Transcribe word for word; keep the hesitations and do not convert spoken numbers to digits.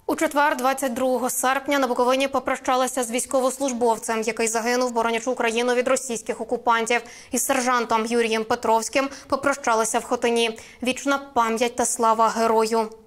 У четвер, двадцять другого серпня, на Буковині попрощалися з військовослужбовцем, який загинув, боронячи Україну від російських окупантів. Із сержантом Юрієм Петровським попрощалися в Хотині. Вічна пам'ять та слава герою.